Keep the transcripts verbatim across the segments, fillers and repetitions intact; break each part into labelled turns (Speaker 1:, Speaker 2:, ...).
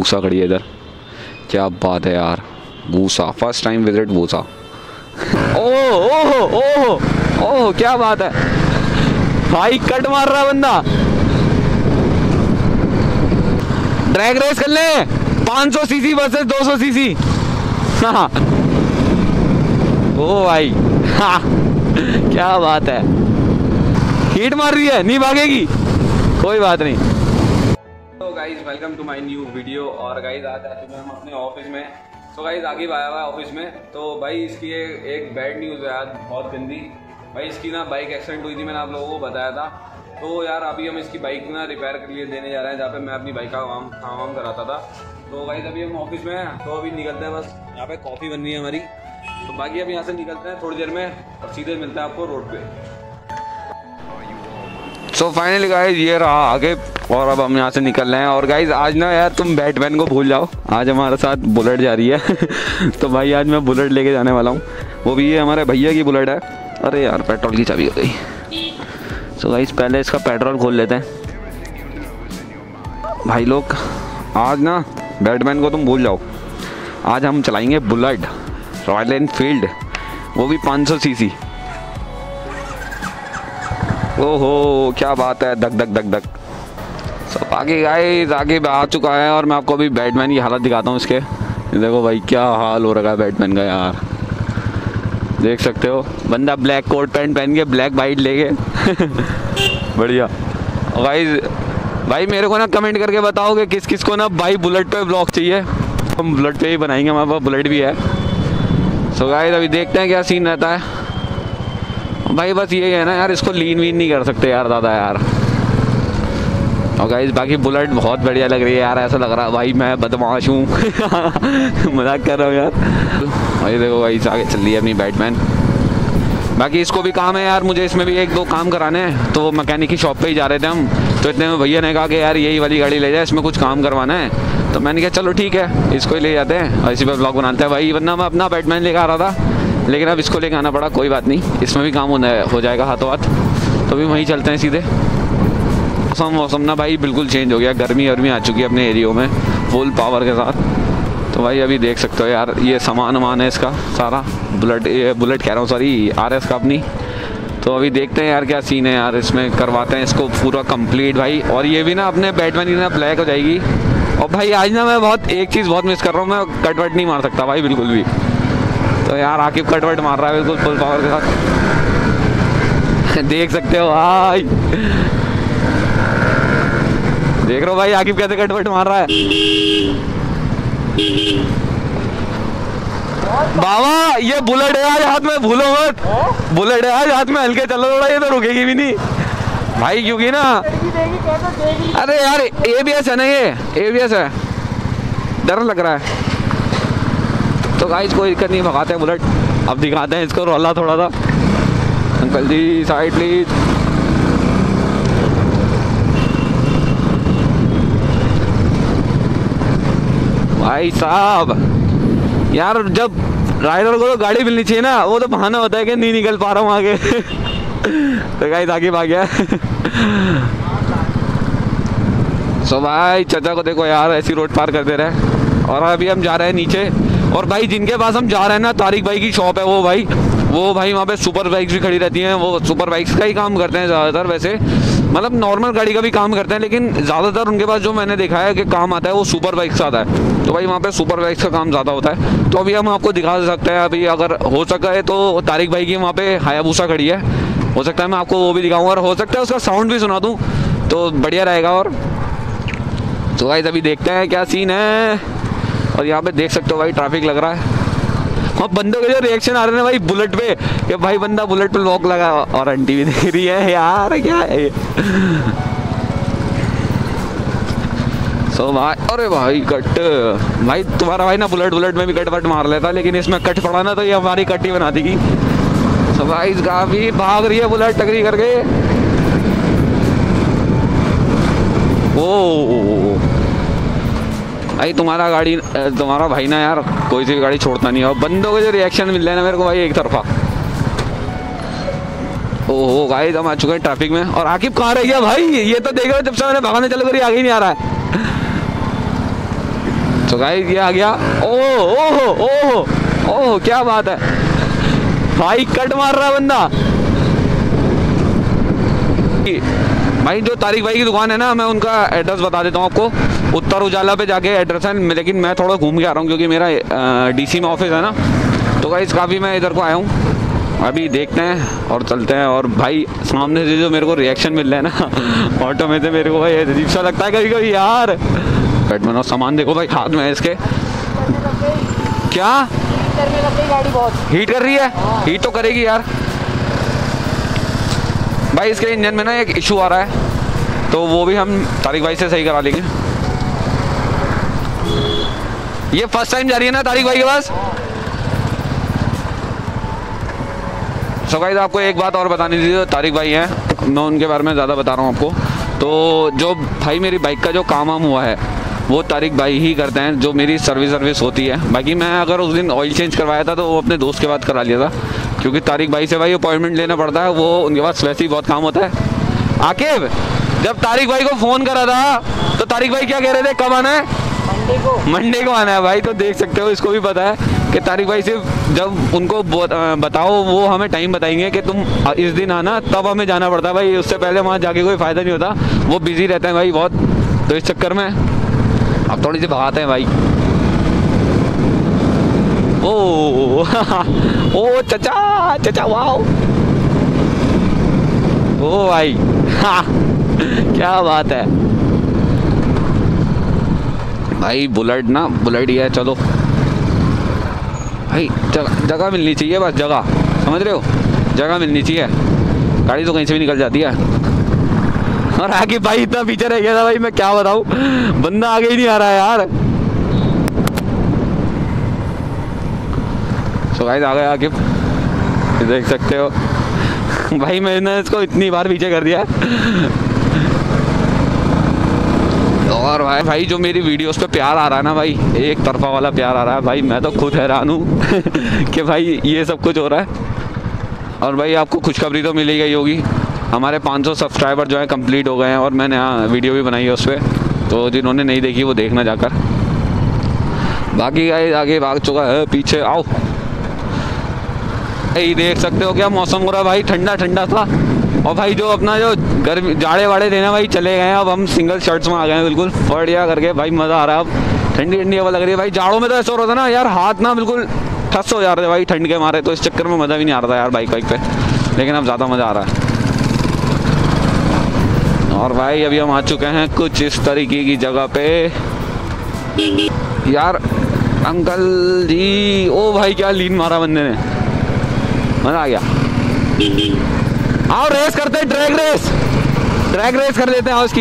Speaker 1: भूसा खड़ी है इधर। क्या बात है यार, भूसा फर्स्ट टाइम विजिट भूसा। ओह ओह ओह ओह क्या बात है भाई, कट मार रहा है बंदा। ड्रैग रेस कर ले, पाँच सौ सीसी वर्सेस दो सौ सीसी। हाँ ओ भाई हाँ क्या बात है, हीट मार रही है, नहीं भागेगी, कोई बात नहीं। तो guys welcome to my new video. और गाइज आज आ चुके हैं हम अपने ऑफिस में। तो गाइज आगे आया हुआ है ऑफिस में। तो भाई इसकी एक, एक बैड न्यूज़ है आज, बहुत गंदी। भाई इसकी ना बाइक एक्सीडेंट हुई थी, मैंने आप लोगों को बताया था। तो यार अभी हम इसकी बाइक ना रिपेयर के लिए देने जा रहे हैं, जहाँ पे मैं अपनी बाइक का काम काम वाम कराता था। तो गाइज अभी हम ऑफिस में हैं, तो अभी निकलते हैं, बस यहाँ पे कॉफ़ी बन रही है हमारी। तो बाकी अब यहाँ से निकलते हैं थोड़ी देर में और सीधे मिलता है आपको रोड पे। सो फाइनली गाइज ये रहा आगे, और अब हम यहाँ से निकल रहे हैं। और गाइज आज ना यार तुम बैटमैन को भूल जाओ, आज हमारे साथ बुलेट जा रही है। तो भाई आज मैं बुलेट लेके जाने वाला हूँ, वो भी ये हमारे भैया की बुलेट है। अरे यार पेट्रोल की चाबी हो गई। सो गाइज पहले इसका पेट्रोल खोल लेते हैं। भाई लोग आज ना बैटमैन को तुम भूल जाओ, आज हम चलाएंगे बुलेट रॉयल एनफील्ड, वो भी पाँच सौ सीसी। ओहो क्या बात है, धक धक धक धक। सब आगे गाइस आगे आ चुका है, और मैं आपको अभी बैटमैन की हालत दिखाता हूँ इसके। देखो भाई क्या हाल हो रखा है बैटमैन का यार, देख सकते हो। बंदा ब्लैक कोट पैंट पहन के ब्लैक बाइट लेके बढ़िया। गाइस भाई मेरे को ना कमेंट करके बताओ कि किस किस को ना भाई बुलेट पे ब्लॉग चाहिए, हम बुलेट पे ही बनाएंगे, हमारे पास बुलेट भी है। सो गाइस अभी देखते हैं क्या सीन रहता है। भाई बस ये है ना यार, इसको लीन वीन नहीं कर सकते यार ज़्यादा यार। और गाइस बाकी बुलेट बहुत बढ़िया लग रही है यार, ऐसा लग रहा है भाई मैं बदमाश हूँ। मजाक कर रहा हूँ यार। भाई देखो भाई आगे चल रही है अपनी बैटमैन। बाकी इसको भी काम है यार, मुझे इसमें भी एक दो काम कराने हैं। तो मैकेनिक की शॉप पे ही जा रहे थे हम, तो इतने में भैया ने कहा कि यार यही वाली गाड़ी ले जाए, इसमें कुछ काम करवाना है। तो मैंने कहा चलो ठीक है इसको ही ले जाते हैं और इसी पर ब्लॉग बनाते हैं भाई। वरना मैं अपना बैटमैन लेकर आ रहा था, लेकिन अब इसको लेकर आना पड़ा, कोई बात नहीं, इसमें भी काम होना हो जाएगा हाथों हाथ। तो भी वहीं चलते हैं सीधे। मौसम मौसम ना भाई बिल्कुल चेंज हो गया, गर्मी गर्मी आ चुकी है अपने एरियो में फुल पावर के साथ। तो भाई अभी देख सकते हो यार, ये सामान वामान है इसका सारा, बुलेट ये बुलेट कह रहा हूँ सॉरी आर एस का अपनी। तो अभी देखते हैं यार क्या सीन है यार, इसमें करवाते हैं इसको पूरा कंप्लीट भाई। और ये भी ना अपने बैटमैन की ना ब्लैक हो जाएगी। और भाई आज ना मैं बहुत एक चीज़ बहुत मिस कर रहा हूँ, मैं कट वट नहीं मार सकता भाई बिल्कुल भी। तो यार आकिब कट वट मार रहा है बिल्कुल फुल पावर के साथ। देख सकते हो भाई, देख रहे हो भाई आकिब कैसे कट वट मार रहा है। बाबा ये बुलेट है आज हाथ में, भूलो मत, बुलेट है आज हाथ में, हल्के चलो थोड़ा, ये तो रुकेगी भी नहीं भाई, क्योंकि ना अरे यार ए बी एस है ना, ये ए बी एस है, डर लग रहा है। तो गाइस कोई दिक्कत नहीं, भगाते हैं बुलेट। अब दिखाते हैं इसको रोला थोड़ा सा। अंकल जी साइड प्लीज। भाई साहब यार जब राइडर को तो गाड़ी मिलनी चाहिए ना, वो तो बहाना होता है कि नहीं निकल पा रहा हूँ आगे। तो गाइस आगे भाग गया। सो भाई चाचा को देखो यार ऐसी रोड पार कर दे रहे। और अभी हम जा रहे हैं नीचे। और भाई जिनके पास हम जा रहे हैं ना, तारिक भाई की शॉप है वो भाई, वो भाई वहाँ पे सुपर बाइक्स भी खड़ी रहती हैं। वो सुपर बाइक्स का ही काम करते हैं ज़्यादातर, वैसे मतलब नॉर्मल गाड़ी का भी काम करते हैं, लेकिन ज़्यादातर उनके पास जो मैंने देखा है कि काम आता है वो सुपर बाइक्स का आता है। तो भाई वहाँ पे सुपर बाइक्स का काम ज़्यादा होता है। तो अभी हम आपको दिखा सकते हैं, अभी अगर हो सका है तो तारिक भाई की वहाँ पे हायाबुसा खड़ी है, हो सकता है मैं आपको वो भी दिखाऊँ, और हो सकता है उसका साउंड भी सुना दूँ तो बढ़िया रहेगा। और तो गाइस अभी देखते हैं क्या सीन है। और यहाँ पे देख सकते हो भाई ट्रैफिक लग रहा है, और बंदों के जो रिएक्शन आ रहे हैं भाई बुलेट पे, कि भाई बंदा बुलेट पे लॉक लगा, और आंटी भी देख रही है यार क्या है। सो भाई अरे भाई कट, भाई तुम्हारा भाई ना बुलेट बुलेट में भी कट वट मार लेता, लेकिन इसमें कट पड़ा ना तो ये हमारी कट्टी बना देगी। सो भाई काफी भाग रही है बुलेट टकरी करके। ओ भाई तुम्हारा गाड़ी तुम्हारा भाई ना यार कोई सी गाड़ी छोड़ता नहीं है, और बंदों के जो रिएक्शन मिल रहे हैं ना मेरे को भाई एक तरफा। ओहो गाइस हम आ चुके हैं ट्रैफिक में। और आकिब कहाँ रह गया भाई, ये तो देख रहे हो जब से मैंने भगाने चलो करी आगे ही नहीं आ रहा है। सो गाइस ये आ गया। ओह ओह ओह ओह क्या बात है भाई, कट मार रहा है बंदा। भाई जो तारिक भाई की दुकान है ना, मैं उनका एड्रेस बता देता हूँ आपको। उत्तर उजाला पे जाके एड्रेस है, लेकिन मैं थोड़ा घूम के आ रहा हूँ क्योंकि मेरा डीसी में ऑफिस है ना, तो गाइस काफ़ी मैं इधर को आया हूँ। अभी देखते हैं और चलते हैं। और भाई सामने से जो मेरे को रिएक्शन मिल रहा है ना ऑटो में से, मेरे को भाई अजीब सा लगता है कभी कभी यार। बैटमैन और सामान देखो भाई हाथ में है इसके। क्या गाड़ी बहुत हीट कर रही है? हीट तो करेगी यार भाई। इसके इंजन में ना एक इशू आ रहा है, तो वो भी हम तारिक भाई से सही करा लेंगे। ये फर्स्ट टाइम जा रही है ना तारिक भाई के पास? सो गाइस आपको एक बात और बतानी थी, तो तारिक भाई हैं, मैं उनके बारे में ज़्यादा बता रहा हूँ आपको। तो जो भाई मेरी बाइक का जो काम वाम हुआ है वो तारिक भाई ही करते हैं, जो मेरी सर्विस सर्विस होती है। बाकी मैं अगर उस दिन ऑयल चेंज करवाया था तो वो अपने दोस्त के बाद करा लिया था, क्योंकि तारिक भाई से भाई अपॉइंटमेंट लेना पड़ता है, वो उनके पास वैसे ही बहुत काम होता है। आकिब जब तारिक भाई को फ़ोन करा था तो तारिक भाई क्या कह रहे थे, कब आना है? मंडे को। मंडे को आना है भाई। तो देख सकते हो इसको भी पता है कि तारिक भाई सिर्फ जब उनको बताओ वो हमें टाइम बताएंगे कि तुम इस दिन आना, तब हमें जाना पड़ता है भाई। उससे पहले वहाँ जाके कोई फ़ायदा नहीं होता, वो बिज़ी रहते हैं भाई बहुत। तो इस चक्कर में अब थोड़ी सी भगाते हैं भाई। ओ ओ चचा चचा वाह ओ भाई क्या बात है भाई। बुलेट ना बुलेट ही है। चलो भाई जगह जगह मिलनी चाहिए, बस जगह, समझ रहे हो, जगह मिलनी चाहिए। गाड़ी तो कहीं से भी निकल जाती है। और आगे भाई इतना पीछे रह गया था भाई, मैं क्या बताऊँ, बंदा आगे ही नहीं आ रहा है यार। सो गाइस आ गया आगे, देख सकते हो भाई मैंने इसको इतनी बार पीछे कर दिया। और भाई भाई जो मेरी वीडियोस पे प्यार आ रहा है ना भाई, एक तरफा वाला प्यार आ रहा है भाई, मैं तो खुद हैरान हूँ कि भाई ये सब कुछ हो रहा है। और भाई आपको खुशखबरी तो मिली गई होगी, हमारे पाँच सौ सब्सक्राइबर जो है कंप्लीट हो गए हैं, और मैंने यहाँ वीडियो भी बनाई है उस पर, तो जिन्होंने नहीं देखी वो देखना जाकर। बाकी गाइस आगे भाग चुका है, पीछे आओ। भाई देख सकते हो क्या मौसम हो रहा है भाई, ठंडा ठंडा था। और भाई जो अपना जो गर्मी जाड़े वाड़े थे ना भाई चले गए हैं, अब हम सिंगल शर्ट्स में आ गए हैं बिल्कुल बढ़िया करके भाई, मज़ा आ रहा है। अब ठंडी ठंडी हवा लग रही है भाई। जाड़ों में तो ऐसा हो रहा था ना यार, हाथ ना बिल्कुल ठस हो जा रहे थे भाई ठंड के मारे, तो इस चक्कर में मज़ा भी नहीं आ रहा था यार बाइक बाइक पे, लेकिन अब ज़्यादा मज़ा आ रहा है। और भाई अभी हम आ चुके हैं कुछ इस तरीके की जगह पे यार। अंकल जी ओ भाई क्या लीन मारा बंदे ने, मज़ा आ गया। आओ रेस करते हैं, ड्रैग रेस ड्रैग रेस कर देते हैं। आओ, उसकी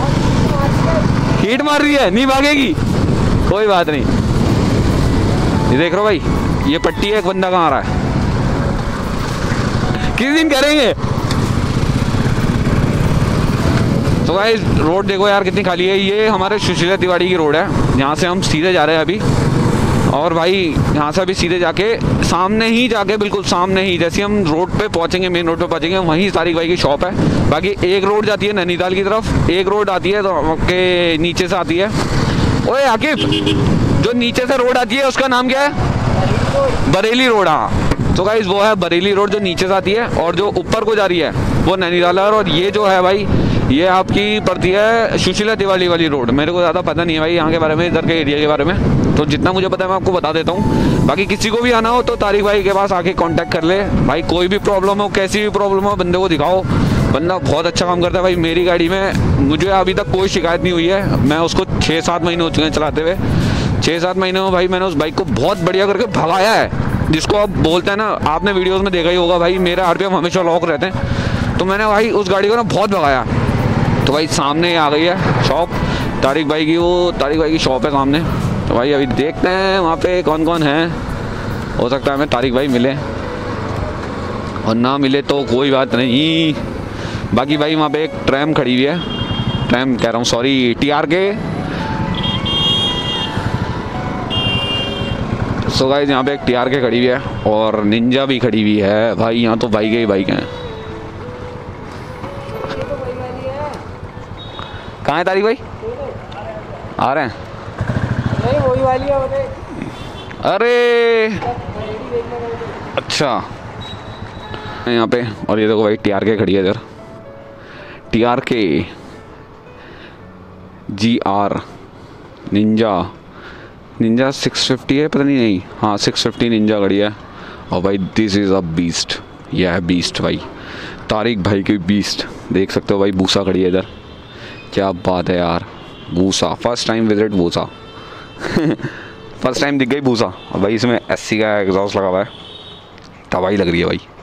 Speaker 1: हीट मार रही है, नहीं भागेगी, कोई बात नहीं। ये देख रहे हो भाई, ये पट्टी है, एक बंदा कहाँ आ रहा है, किस दिन करेंगे। तो भाई रोड देखो यार कितनी खाली है। ये हमारे सुशीला तिवारी की रोड है, यहाँ से हम सीधे जा रहे हैं अभी। और भाई यहाँ से अभी सीधे जाके सामने ही जाके बिल्कुल सामने ही, जैसे हम रोड पे पहुँचेंगे, मेन रोड पे पहुँचेंगे, वहीं तारिक भाई की शॉप है। बाकी एक रोड जाती है नैनीताल की तरफ, एक रोड आती है तो के नीचे से आती है। ओए आकिब, जो नीचे से रोड आती है उसका नाम क्या है? बरेली रोड। हाँ तो गाइस वो है बरेली रोड जो नीचे से आती है, और जो ऊपर को जा रही है वो नैनीताल है। और ये जो है भाई ये आपकी पड़ती है सुशीला तिवारी वाली रोड। मेरे को ज़्यादा पता नहीं है भाई यहाँ के बारे में, इधर के एरिया के बारे में, तो जितना मुझे पता है मैं आपको बता देता हूँ। बाकी किसी को भी आना हो तो तारिक भाई के पास आके कांटेक्ट कर ले भाई। कोई भी प्रॉब्लम हो, कैसी भी प्रॉब्लम हो, बंदे को दिखाओ, बंदा बहुत अच्छा काम करता है भाई। मेरी गाड़ी में मुझे अभी तक कोई शिकायत नहीं हुई है। मैं उसको छः सात महीने हो चुके हैं चलाते हुए, छः सात महीने में भाई मैंने उस बाइक को बहुत बढ़िया करके भगाया है। जिसको आप बोलते हैं ना, आपने वीडियोज़ में देखा ही होगा भाई, मेरे आरपीएम हमेशा लॉक रहते हैं, तो मैंने भाई उस गाड़ी को ना बहुत भगाया। तो भाई सामने आ गई है शॉप तारिक भाई की, वो तारिक भाई की शॉप है सामने। तो भाई अभी देखते हैं वहाँ पे कौन कौन है, हो सकता है हमें तारिक भाई मिले और ना मिले तो कोई बात नहीं। बाकी भाई वहाँ पे एक ट्रैम खड़ी हुई है, ट्रैम कह रहा हूँ सॉरी टी आर के। सो गाइस यहाँ पे एक टी आर के खड़ी हुई है और निंजा भी खड़ी हुई है भाई। यहाँ तो बाइक ही बाइक हैं। कहाँ है तारिक भाई? आ रहे हैं
Speaker 2: नहीं वही वाली है वो देख।
Speaker 1: अरे अच्छा यहाँ पे। और ये देखो भाई टी आर के खड़ी है इधर, T R K G R ninja ninja six fifty है पता नहीं, नहीं हाँ सिक्स फिफ्टी निंजा खड़ी है। और भाई दिस इज़ अ बीस्ट, यह है बीस्ट भाई, तारिक भाई की बीस्ट। देख सकते हो भाई बूसा खड़ी है इधर, क्या बात है यार। बूसा फर्स्ट टाइम विजिट बूसा फर्स्ट टाइम दिख गई बूसा। और भाई इसमें एस सी का एग्जॉस्ट लगा हुआ है, तबाही लग रही है भाई।